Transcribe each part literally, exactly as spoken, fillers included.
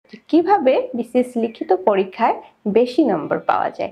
যে কিভাবে বিসিএস লিখিত পরীক্ষায় বেশি নম্বর পাওয়া যায়।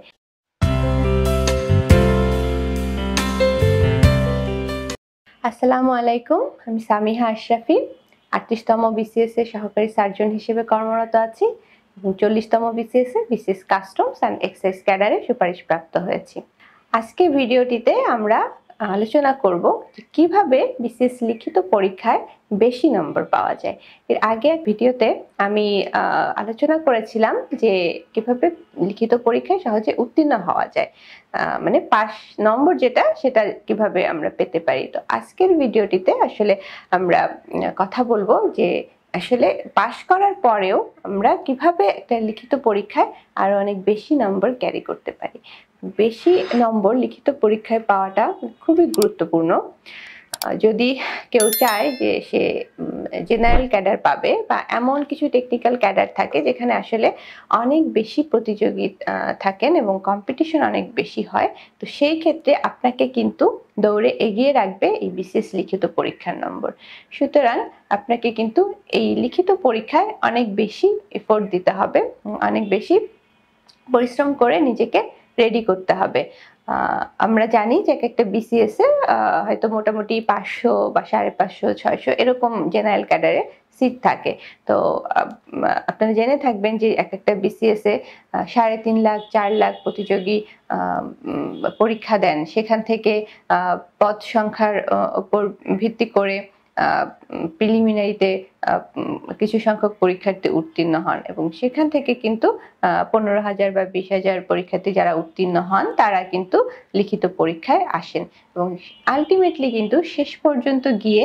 আসসালামু আলাইকুম, আমি সামিহা আশরাফি আটত্রিশতম বিসিএস এর সহকারী সার্জন হিসেবে কর্মরত আছি এবং চল্লিশতম বিসিএস এ বিসিএস কাস্টমস অ্যান্ড এক্সাইজ ক্যাডারে সুপারিশপ্রাপ্ত হয়েছি। আজকে ভিডিওটিতে আমরা আলোচনা করব যে কিভাবে বিসিএস লিখিত পরীক্ষায় বেশি নম্বর পাওয়া যায়। এর আগে এক ভিডিওতে আমি আলোচনা করেছিলাম যে কিভাবে লিখিত পরীক্ষায় সহজে উত্তীর্ণ হওয়া যায়, মানে পাস নম্বর যেটা সেটা কিভাবে আমরা পেতে পারি। তো আজকের ভিডিওটিতে আসলে আমরা কথা বলবো যে আসলে পাস করার পরেও আমরা কিভাবে একটা লিখিত পরীক্ষায় আরো অনেক বেশি নম্বর ক্যারি করতে পারি। বেশি নম্বর লিখিত পরীক্ষায় পাওয়াটা খুবই গুরুত্বপূর্ণ। যদি কেউ চায় যে সে জেনারেল ক্যাডার পাবে বা এমন কিছু টেকনিক্যাল ক্যাডার থাকে যেখানে আসলে অনেক বেশি প্রতিযোগী থাকেন এবং কম্পিটিশন অনেক বেশি হয়, তো সেই ক্ষেত্রে আপনাকে কিন্তু দৌড়ে এগিয়ে রাখবে এই বিসিএস লিখিত পরীক্ষার নম্বর। সুতরাং আপনাকে কিন্তু এই লিখিত পরীক্ষায় অনেক বেশি এফোর্ট দিতে হবে, অনেক বেশি পরিশ্রম করে নিজেকে রেডি করতে হবে। আমরা জানি যে একটা বিসিএস এ হয়তো মোটামুটি পাঁচশো বা সাড়ে পাঁচশো ছয়শো এরকম জেনারেল ক্যাডারে সিট থাকে। তো আপনারা জেনে থাকবেন যে এক একটা বিসিএস এ সাড়ে তিন লাখ চার লাখ প্রতিযোগী পরীক্ষা দেন। সেখান থেকে পদ সংখ্যার উপর ভিত্তি করে প্রিলিমিনারিতে কিছু সংখ্যক পরীক্ষার্থী উত্তীর্ণ হন এবং সেখান থেকে কিন্তু পনেরো হাজার বা বিশ হাজার পরীক্ষার্থী যারা উত্তীর্ণ হন তারা কিন্তু লিখিত পরীক্ষায় আসেন এবং আলটিমেটলি কিন্তু শেষ পর্যন্ত গিয়ে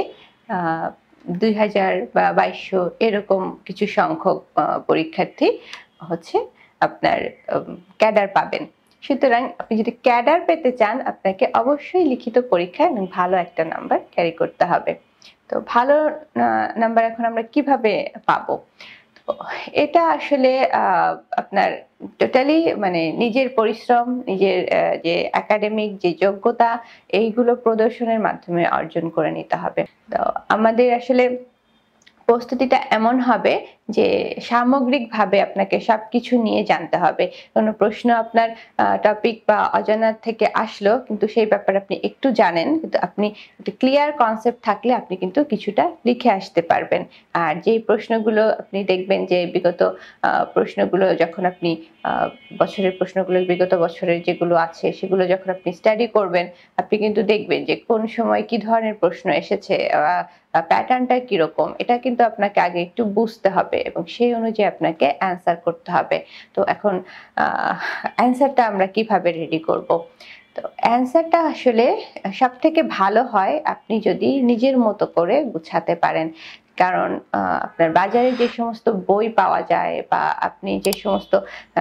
দুই হাজার বা বাইশশো এরকম কিছু সংখ্যক পরীক্ষার্থী হচ্ছে আপনার ক্যাডার পাবেন। সুতরাং আপনি যদি ক্যাডার পেতে চান আপনাকে অবশ্যই লিখিত পরীক্ষায় ভালো একটা নাম্বার ক্যারি করতে হবে। তো ভালো নাম্বার এখন আমরা কিভাবে পাবো? এটা আসলে আপনার টোটালি মানে নিজের পরিশ্রম, নিজের যে একাডেমিক যে যোগ্যতা এইগুলো প্রদর্শনের মাধ্যমে অর্জন করে নিতে হবে। তো আমাদের আসলে প্রস্তুতিটা এমন হবে যে সামগ্রিকভাবে আপনাকে সবকিছু নিয়ে জানতে হবে। কোনো প্রশ্ন আপনার টপিক বা অজানার থেকে আসলো কিন্তু সেই ব্যাপারে আপনি একটু জানেন, কিন্তু আপনি একটা ক্লিয়ার কনসেপ্ট থাকলে আপনি কিন্তু কিছুটা লিখে আসতে পারবেন। আর যেই প্রশ্নগুলো আপনি দেখবেন যে বিগত প্রশ্নগুলো যখন আপনি বছরের প্রশ্নগুলো বিগত বছরের যেগুলো আছে সেগুলো যখন আপনি স্টাডি করবেন আপনি কিন্তু দেখবেন যে কোন সময় কি ধরনের প্রশ্ন এসেছে, প্যাটার্নটা কিরকম, এটা কিন্তু আপনাকে আগে একটু বুঝতে হবে এবং সেই অনুযায়ী আপনাকে অ্যান্সার করতে হবে। তো এখন অ্যান্সারটা আমরা কিভাবে রেডি করব? তো অ্যান্সারটা আসলে সব থেকে ভালো হয় আপনি যদি নিজের মতো করে গুছাতে পারেন। কারণ আপনার বাজারে যে সমস্ত বই পাওয়া যায় বা আপনি যে সমস্ত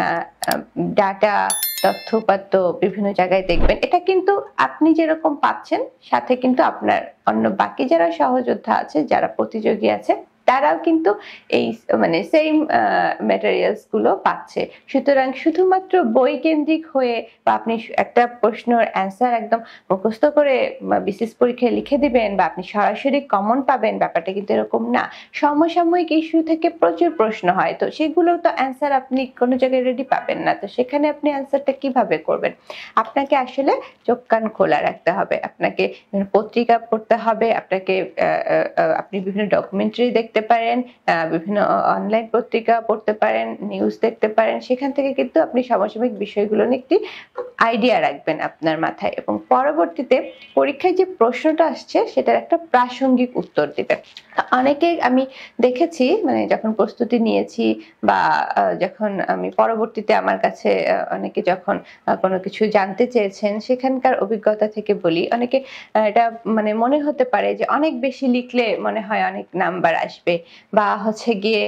ডাটা তথ্যপাত্র বিভিন্ন জায়গায় দেখবেন, এটা কিন্তু আপনি যেরকম পাচ্ছেন সাথে কিন্তু আপনার অন্য বাকি যারা সহযোদ্ধা আছে, যারা প্রতিযোগী আছে, তারাও কিন্তু এই মানে সেম ম্যাটেরিয়ালস গুলো পাচ্ছে। সুতরাং শুধুমাত্র বই কেন্দ্রিক হয়ে বা আপনি একটা প্রশ্নের অ্যান্সার একদম মুখস্থ করে বিসিএস পরীক্ষায় লিখে দিবেন বা আপনি সরাসরি কমন পাবেন, ব্যাপারটা কিন্তু এরকম না। সমসাময়িক ইস্যু থেকে প্রচুর প্রশ্ন হয়, তো সেগুলো তো অ্যান্সার আপনি কোনো জায়গায় রেডি পাবেন না। তো সেখানে আপনি অ্যান্সারটা কিভাবে করবেন? আপনাকে আসলে চোখ কান খোলা রাখতে হবে, আপনাকে পত্রিকা পড়তে হবে, আপনাকে আপনি বিভিন্ন ডকুমেন্টারি দেখতে পারেন, বিভিন্ন অনলাইন পত্রিকা পড়তে পারেন, নিউজ দেখতে পারেন। সেখান থেকে কিন্তু আপনি সমসাময়িক বিষয়গুলো নিয়ে একটি আইডিয়া রাখবেন আপনার মাথায় এবং পরবর্তীতে পরীক্ষায় যে প্রশ্নটা আসছে সেটার একটা প্রাসঙ্গিক উত্তর দিবেন। অনেকে আমি দেখেছি মানে যখন প্রস্তুতি নিয়েছি বা যখন আমি পরবর্তীতে আমার কাছে অনেকে যখন কোনো কিছু জানতে চেয়েছেন সেখানকার অভিজ্ঞতা থেকে বলি, অনেকে এটা মানে মনে হতে পারে যে অনেক বেশি লিখলে মনে হয় অনেক নাম্বার আসবে বা হচ্ছে গিয়ে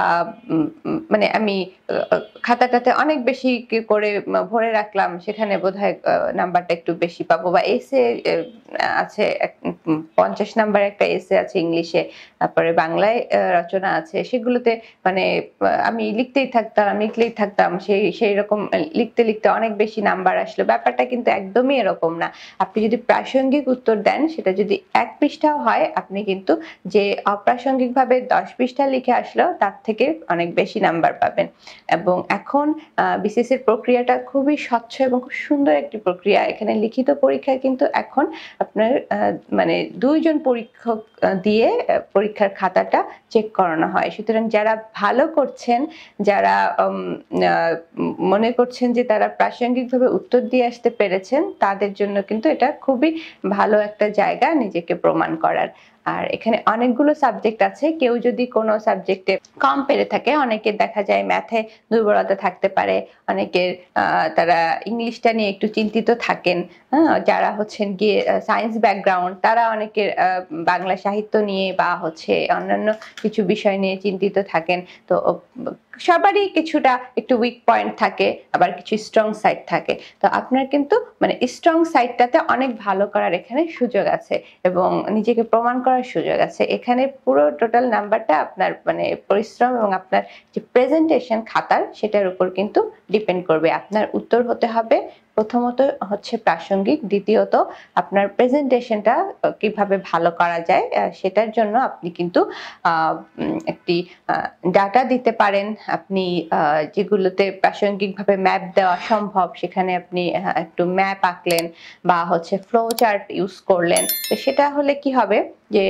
মানে আমি খাতাটাতে অনেক বেশি করে ভরে রাখলাম সেখানে বোধহয় নাম্বারটা একটু বেশি পাবো, বা এসে আছে পঞ্চাশ নাম্বার একটা এসে আছে ইংলিশে, তারপরে বাংলায় রচনা আছে, সেগুলোতে মানে আমি লিখতেই থাকতাম লিখলেই থাকতাম সেই সেই রকম লিখতে লিখতে অনেক বেশি নাম্বার আসলো। ব্যাপারটা কিন্তু একদমই এরকম না। আপনি যদি প্রাসঙ্গিক উত্তর দেন সেটা যদি এক পৃষ্ঠাও হয়, আপনি কিন্তু যে অপ্রাসঙ্গিক ভাবে ভাবে দশ পৃষ্ঠা লিখে আসলেও তার থেকে অনেক বেশি নাম্বার পাবেন। এবং এখন বিসিএস এর প্রক্রিয়াটা খুবই স্বচ্ছ এবং খুব সুন্দর একটি প্রক্রিয়া। এখানে লিখিত পরীক্ষায় কিন্তু এখন আপনার মানে দুইজন পরীক্ষক দিয়ে পরীক্ষার খাতাটা চেক করানো হয়। সুতরাং যারা ভালো করছেন, যারা মনে করছেন যে তারা প্রাসঙ্গিকভাবে উত্তর দিয়ে আসতে পেরেছেন, তাদের জন্য কিন্তু এটা খুবই ভালো একটা জায়গা নিজেকে প্রমাণ করার। আর এখানে অনেকগুলো সাবজেক্ট আছে। কেউ যদি কোনো সাবজেক্টে কম পেরে থাকে, অনেকের দেখা যায় ম্যাথে দুর্বলতা থাকতে পারে, অনেকের তারা ইংলিশটা নিয়ে একটু চিন্তিত থাকেন, হ্যাঁ, যারা হচ্ছেন গিয়ে সায়েন্স ব্যাকগ্রাউন্ড তারা অনেকের বাংলা সাহিত্য নিয়ে বা হচ্ছে অন্যান্য কিছু বিষয় নিয়ে চিন্তিত থাকেন। তো সবারই কিছুটা একটু উইক পয়েন্ট থাকে, আবার কিছু স্ট্রং সাইড থাকে। তো আপনার কিন্তু মানে স্ট্রং সাইডটাতে অনেক ভালো করার এখানে সুযোগ আছে এবং নিজেকে প্রমাণ করার সুযোগ আছে। এখানে পুরো টোটাল নাম্বারটা আপনার মানে পরিশ্রম এবং আপনার যে প্রেজেন্টেশন খাতার সেটার উপর কিন্তু ডিপেন্ড করবে। আপনার উত্তর হতে হবে প্রথমত হচ্ছে প্রাসঙ্গিক, দ্বিতীয়ত আপনার প্রেজেন্টেশনটা কিভাবে ভালো করা যায় সেটার জন্য আপনি কিন্তু একটি ডাটা দিতে পারেন। আপনি যেগুলোতে প্রাসঙ্গিকভাবে ম্যাপ দেওয়া সম্ভব সেখানে আপনি একটু ম্যাপ আঁকলেন বা হচ্ছে ফ্লো চার্ট ইউজ করলেন। তো সেটা হলে কি হবে যে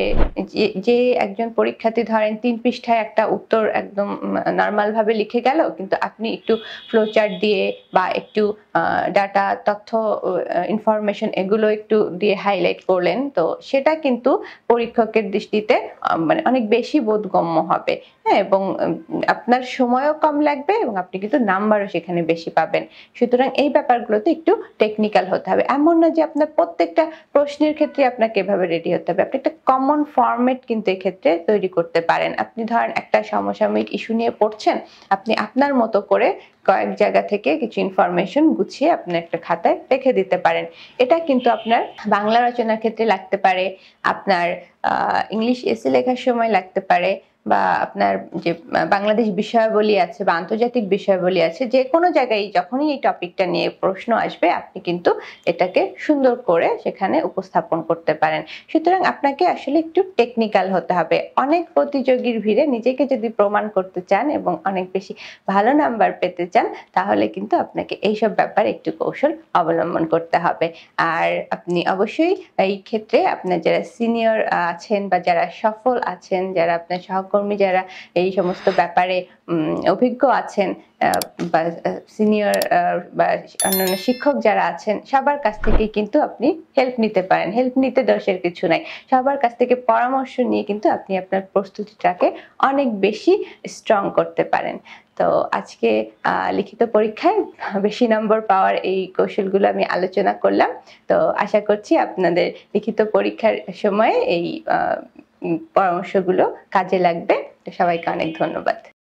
যে একজন পরীক্ষার্থী ধরেন তিন পৃষ্ঠায় একটা উত্তর একদম নর্মাল ভাবে লিখে গেল, কিন্তু আপনি একটু ফ্লো চার্ট দিয়ে বা একটু ডাটা তথ্য ইনফরমেশন এগুলো একটু দিয়ে হাইলাইট করলেন, তো সেটা কিন্তু পরীক্ষকের দৃষ্টিতে মানে অনেক বেশি বোধগম্য হবে, হ্যাঁ, এবং আপনার সময়ও কম লাগবে এবং আপনি কিন্তু নাম্বারও সেখানে বেশি পাবেন। সুতরাং এই ব্যাপারগুলোতে একটু টেকনিক্যাল হতে হবে। এমন না যে আপনার প্রত্যেকটা প্রশ্নের ক্ষেত্রে আপনাকে এভাবে রেডি হতে হবে। আপনি একটা কমন ফরম্যাট কিন্তু এক্ষেত্রে তৈরি করতে পারেন। আপনি ধরেন একটা সমসাময়িক ইস্যু নিয়ে পড়ছেন, আপনি আপনার মতো করে কয়েক জায়গা থেকে কিছু ইনফরমেশন গুছিয়ে আপনি একটা খাতায় রেখে দিতে পারেন। এটা কিন্তু আপনার বাংলা রচনার ক্ষেত্রে লাগতে পারে, আপনার ইংলিশ এসে লেখার সময় লাগতে পারে, বা আপনার যে বাংলাদেশ বিষয়াবলী আছে বা আন্তর্জাতিক বিষয়াবলী আছে, যে কোনো জায়গায় যখনই এই টপিকটা নিয়ে প্রশ্ন আসবে আপনি কিন্তু এটাকে সুন্দর করে সেখানে উপস্থাপন করতে পারেন। সুতরাং আপনাকে আসলে একটু টেকনিক্যাল হতে হবে। অনেক প্রতিযোগীর ভিড়ে নিজেকে যদি প্রমাণ করতে চান এবং অনেক বেশি ভালো নাম্বার পেতে চান, তাহলে কিন্তু আপনাকে এইসব ব্যাপারে একটু কৌশল অবলম্বন করতে হবে। আর আপনি অবশ্যই এই ক্ষেত্রে আপনার যারা সিনিয়র আছেন বা যারা সফল আছেন, যারা আপনার সহকর্মী যারা এই সমস্ত ব্যাপারে অভিজ্ঞ আছেন বা সিনিয়র বা অন্যান্য শিক্ষক যারা আছেন, সবার কাছ থেকে কিন্তু আপনি হেল্প নিতে পারেন। হেল্প নিতে দোষের কিছু নাই। সবার কাছ থেকে পরামর্শ নিয়ে কিন্তু আপনি আপনার প্রস্তুতিটাকে অনেক বেশি স্ট্রং করতে পারেন। তো আজকে লিখিত পরীক্ষায় বেশি নম্বর পাওয়ার এই কৌশলগুলো আমি আলোচনা করলাম। তো আশা করছি আপনাদের লিখিত পরীক্ষার সময় এই পরামর্শগুলো কাজে লাগবে। তো সবাইকে অনেক ধন্যবাদ।